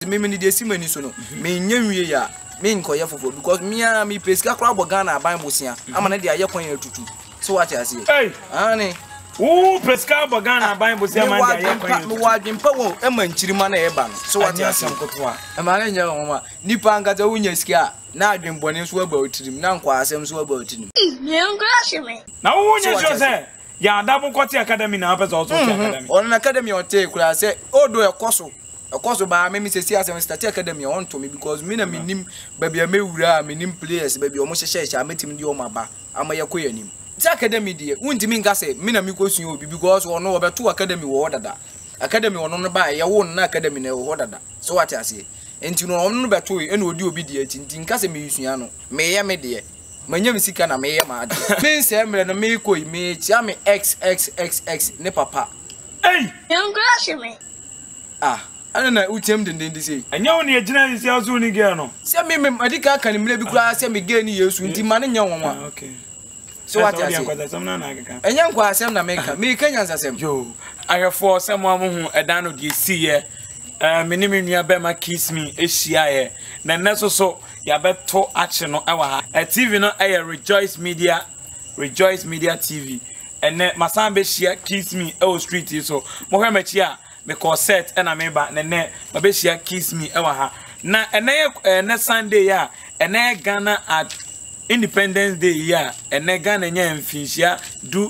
me need the simony so no. Me nyewe ya me nkoye fofo because me pesika kra bogana aban bosia. Ama na dia yekwan atutu. So what you say? Hey, ani. Who pesika bogana aban bosia man dia yekwan. Me wadwempa wo e manchirima na eba no. So what you say? Ama na nya wo ma. Nipa angaza wunya sika na adwembone so aba otirim na nkwa asem so aba otirim. Me ngwashi me. Na wunya so say ya double Kwati Academy na apesa also academy. On academy o take kura say odo ekoso ba me sesi asem start academy on to me because me na menim ba bia mewura menim players ba bia o mo hyehyehye ametim di o maba amaye koyanim. Ti academy die wuntimi nka say me na me kosun obi because ono wo beto academy wo dada. Academy ono no ba ye wo na academy na wo dada. So what I say? Enti no ono no beto e na odi obi die nti nka say me yusua no me ye me de manyam sika na me ye ma ade me se mre no me koi me tia me xxxx ne papa Hey ngwashi me ana na utem dendende sei anya woni agina isi azu ni ge no se me adika aka ne mre bi kura se me ge ni Yesu nti ma ne nya wonwa okay so what I say enya nkwa asem na me ka nyansa sem yo ayefo se mo amu edan no de si ye mini nua be ma kiss me ehia ye na neso so ya beto ache no ewa ha TV no Rejoice Media TV ene masan be share kiss me e street so mo hwe machi a me call set na me ba ne ba be share kiss me ewa ha na ene Sunday ya ene Ghana at Independence Day ya ene Ghana nya mfinhia du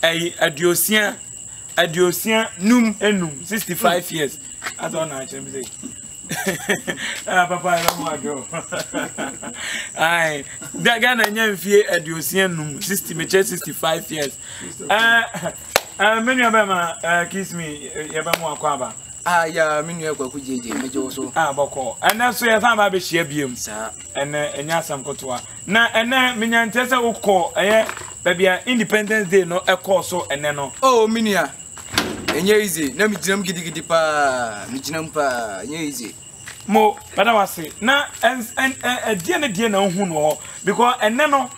adiosia num 65 years I don't know actually say papa I don't want to ai that Ghana nya mfie adiosia num 65 years many of them kiss me yabamo akwaba ya menu akwaku jeje meje so boko ene so ye fa ba be hia biem sa ene enya asam kotoa na ene menyante se ukọ babia Independence Day no ekọ so ene no minia enye ize na miginam gidigidi pa miginam pa enye ize mo bada wase na die na hu no because ene no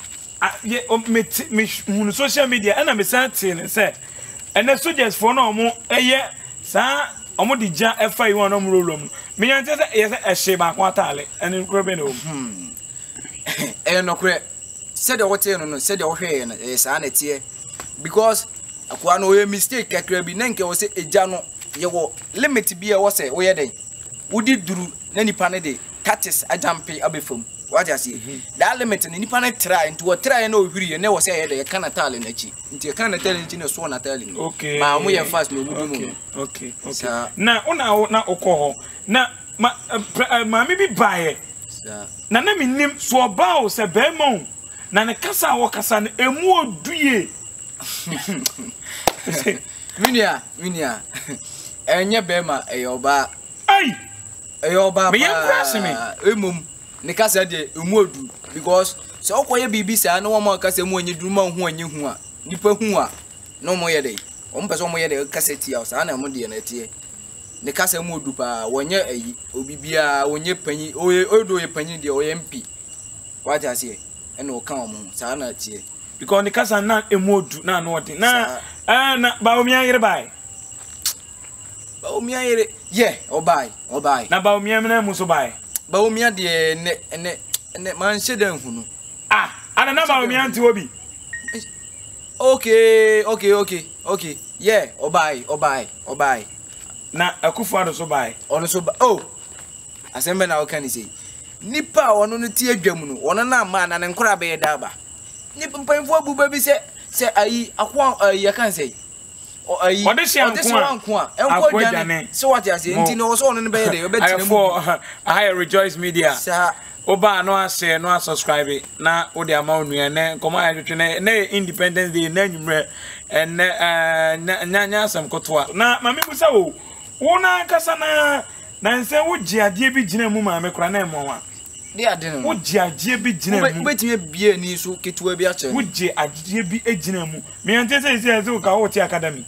me social media ena me santin say ene soldiers for no mo sa omo di ja efa yi won no rolom me yan say ehye ba kwa tale ene krobe no no kre said the hotel no said the hwe no sa na tie because akwa no we mistake kakra bi na nke wo say eja no ye wo limit bi e wo say wo ye den wudi duru na nipa ne de tatis ajampe abefam what you see that limit ni nipa na try into what try na ohwiri na wo say ye de kana tale na chi nti kana tale nti na so na tale okay ma mo ye fast me wudu mu okay na una okoho na ma mi bi bae na mi nim so oba o se be mo na ne kasa wo kasa na emu odue minia enye be ma eyoba ai eyoba me impress me emum ne kasa de emu odu because so okoye bibi sa na wo ma kasa mu onye duru ma hu anye hu a nipa hu a no mo ye de o mpe so mo ye de kasa ti a sa na mo de na tie ne kasa mu odu pa wonye ayi obibia wonye panyi odo ye panyi de o ye mpi waja se ene o kan mo sa na tie because ne kasa na emu odu na no odi na na ba omi ayire bai ba omi ayire ye obai na ba omi amena mu so bai ba omi ade ne man shedan hunu ana na ba omi anti obi okay yeah obai na akufu ado so bai ono so asembe na okani sei nipa ono no tie adwam no ono na ma na nkora be daba nipa mpanfo abuba bi se ayi akwa ayi kan sei ayi odesi anko a enko dwane so what you say nti no so ono no be de obetina mu I Rejoice Media oba no ase no subscribe na odi ama onua ne komo ayetwe ne Independence Day na nyumre nya asam kotoa na mame busa wo na kasa na nse wo giade bi gina mu ma me kora na emwa de ade no wo giade bi gina mu betime bie ni so ketuwa bi ache wo giade bi egina mu me ante se ka wo ti academy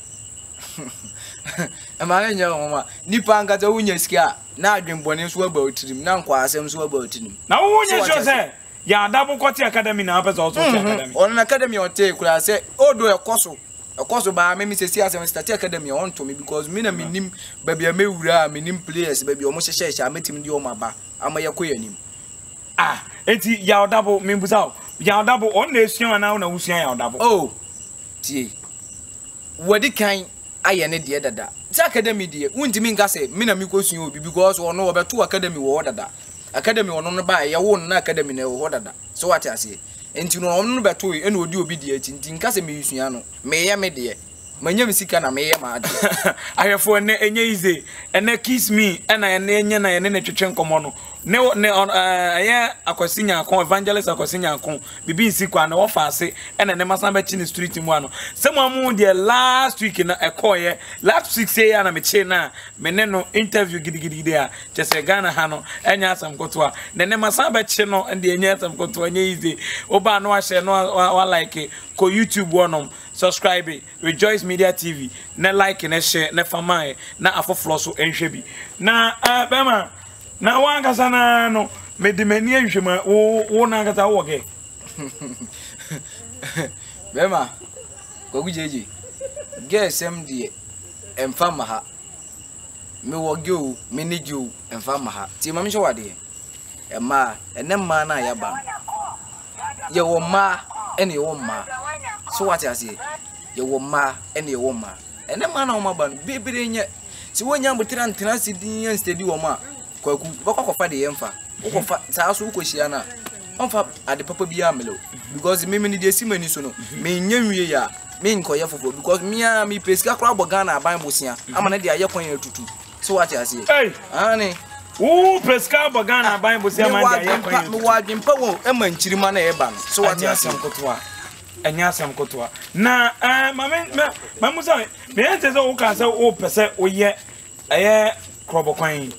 amara nya wonwa nipa ngata wunya sika na adwenbone so aba otirim na nkwa asem so aba otirim na wo wunya sho se ya double Kwati Academy na apesa also ti academy on academy o te kura se odo ekoso course ba me say see asem start academy on to me because me na me nim baby amewura me nim players baby omo hyehye ametim di omo aba amaye koyanim enti ya odabo me busa ya odabo on na esuan na na wusuan ya odabo oh tie wadi kan aye ne de dada ti academy de wuntimi nka say me na me kosuan obi because ono obeto academy wo dada academy ono no ba ye wo na academy na wo dada so what I say enti no ono no beto e na odi obi de enti nka say me yusuan no me ye me de manya misika na me ye ma ade ayefo ne enye ize ene kiss me na enye na ene twetwe nkomo no ne aye akwasinya akon evangelist akwasinya akon bibi nsikwa na wo faase ene ne masan be chi ne street mu ano semamu de last week na ekoye last week say na me che na me ne no interview gidigidi a chese Ghana ha no enya asam kotoa ne masan be chi no ende enya asam kotoa nye ize oba no ahye no wa like ko YouTube wonom subscribe Rejoice Media TV na like na share na fama na afoflo so enhwe bi na bema na wanga sana no medimani enhwema wo na ngata wo ge bema ko gujeje gesem die emfama ha me wo ge o me ni ge o emfama ha ti mam hwe wade ema enemma na ya ba ye wo ma ene wo ma so what I say ye wo ma ene wo ma enemma na wo ma ba bebere nye ti wonya mbotira ntena sidin steady wo ma kwaku bakwafa de yemfa ukofa saaso ukohia na onfa ade papa bia melo because me ni de simani so no me nyanwie ya me nkoye fofo because me pesika kra Ghana aban bosia ama na de aye kwan atutu so what I say ani pesika Ghana aban bosia man de aye kwan me wadwempa wo ema nchirima na eba no so what I say kotoa enya asam kotoa na mamusa me ente so uka se o pese oye aye krobo kwan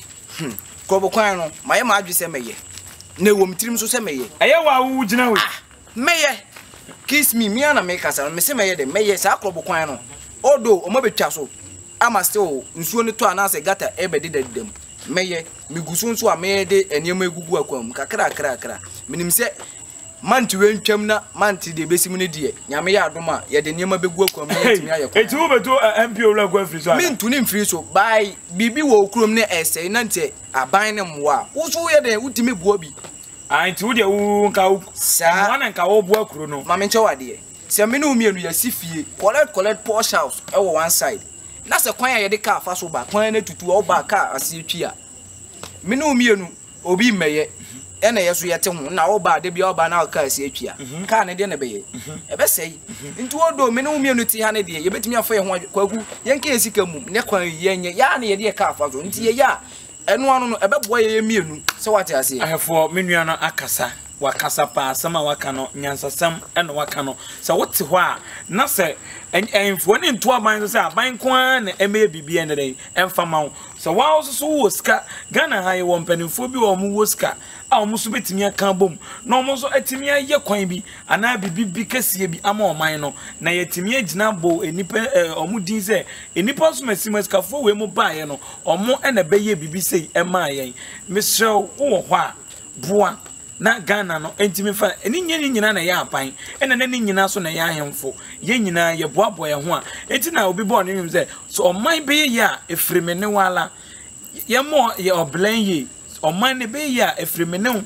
Kobo kwan no maye ma adwese meye na wo mtirim so se meye aye wa wu gina we meye kiss me na me kasa me se meye de meye sa kobo kwan no odo o ma betwa so ama still nsuo ne to anase gata ebedi dadidam meye migusu nso a meye de eniema egugu akwam kakra minim se manti wentwam na manti de besim ne de nyame ya adoma ye de niema begu akwam na yetimi ayekwa eti wo beto MP owla kwa free so mintu ni free so bai bibi wo okrom ne ese na nte aban ne mwa wo so ye de utimi buo bi anti wo de wo nka wo sa wana nka wo buo akro no ma menche wade se me no mienu ya sifie collect Porsche house e wo one side na se kwan ya ye de car fa so ba kwan na tutu o ba car ase twi a me no mienu obi meye ena yeso yete ho na wo ba de bia wo ba na car ase twi a car ne de na beye e be sei nti wo do me no mienu ti ha ne de ye betimi afa ye ho kwagu yenke esika mu ne kwan yenye ya na ye de car fa so nti ye ya enu anu no ebe boa ye mienu se wate ase ahefo menua no akasa wakasa pa sama wakano nyansasam eno wakano sa wote ho a na se enfo ne nto aban so se aban kwa na eme bibie ne den emfa ma wo so wa so wo ska Ghana ha ye wo mpanimfo bi wo mu wo ska a wo so betimi aka bom na wo so atimi aye kwan bi ana bibi kase bi ama oman no na yetimi agina bo enipa omudin se enipa so masima ska fo we mu baaye no omo ena beye bibi sei ema ayen mesrew wo ho a boa na Ghana no entimi fa eni nyina na ya apan ena na nyina so na ya ahemfo ye nyina ye boaboa ye ho a enti na obi bo no nwim se so oman be ye a efreme ne wala ye mo ye oblan ye oman ne be ye a efreme ne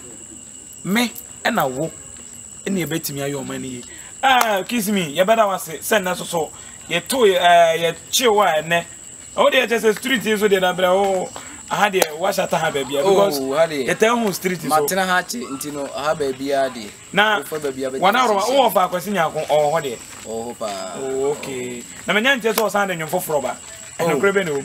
me ena wo eni e betimi ayo oman ne ye kiss me ye beda wase se na so ye to ye chiwa ene o de just street so de na bra o aha de washa ta ha babia because eta hu street so matena ha chi ntino ha babia de na wana ro o fa kwasinya ko o ho de o pa okay na menya nte so san de nwon foforo ba eno krebe ne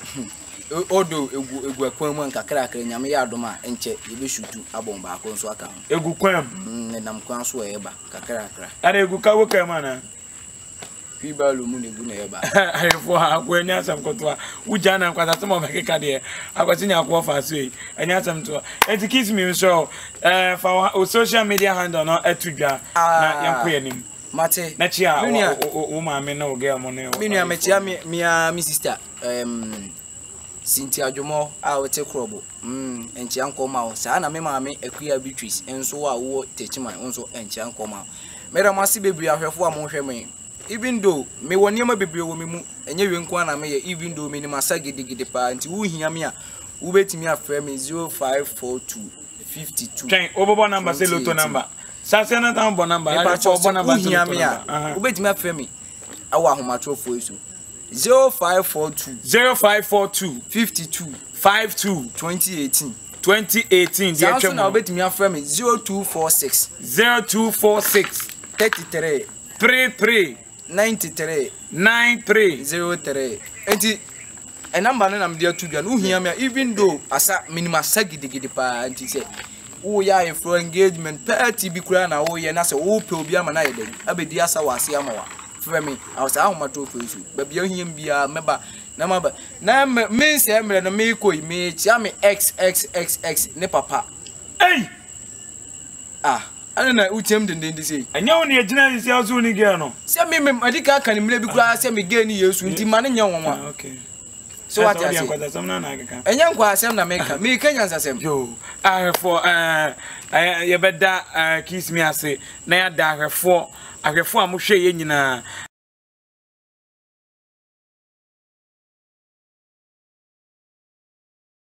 odo egu akwan mu nkakra akra nyame ya adoma enche ye be shutu abon ba ko nso aka egu kwan ne nam kwan so e ba kakra akra ara egu ka wo kan ma na Pibalo mu ne gu na eba ayefo akwanya asam kotoa ujana nkwata temo bekeka de akwatinya akwo fa so yi anya asam to enti kiss me so for social media handle no etudwa na yankoye nim mate na chia o ma me na o girl mo ne minu amechia mi sister Cynthia Jomo a wote krobo enchi ankoma o sa na me ma me akuya Beatrice enso a wo techman enso enchi ankoma mera masi bebre ahwefo a mo hwe me even though me won yama bebre wo me mu enye we nko na me ye even though me ni masa gidi pa nti wo hia me a wo betimi afre me 0542 52 twen obobo number say loto number sase na tan bo number I for bo number hia me a wo betimi afre me awa ahomatrofo iso 0542 52 2018 2018 now betimi afre me 0246 33 93 enti a number na me to do no hia me even though asa minima sagidi pa enti say wo ya for engagement party bi kura na wo ye na say wo pe obi ama na ye den abedi asa wase ama wa for me I was how much for you baby him bia meba na maba na me say emre no me ko me tia me xxx ne papa hey ana na utem den say anya woni agina isi azu ni ge no say me adika kan mre bi kura say me ge ni yesu nti ma ne nya wonwa okay so what I say enya nkwa asem na me kanya nsasem yo for ye beda kiss me ase na ya da ahwefo a mo hwe ye nyina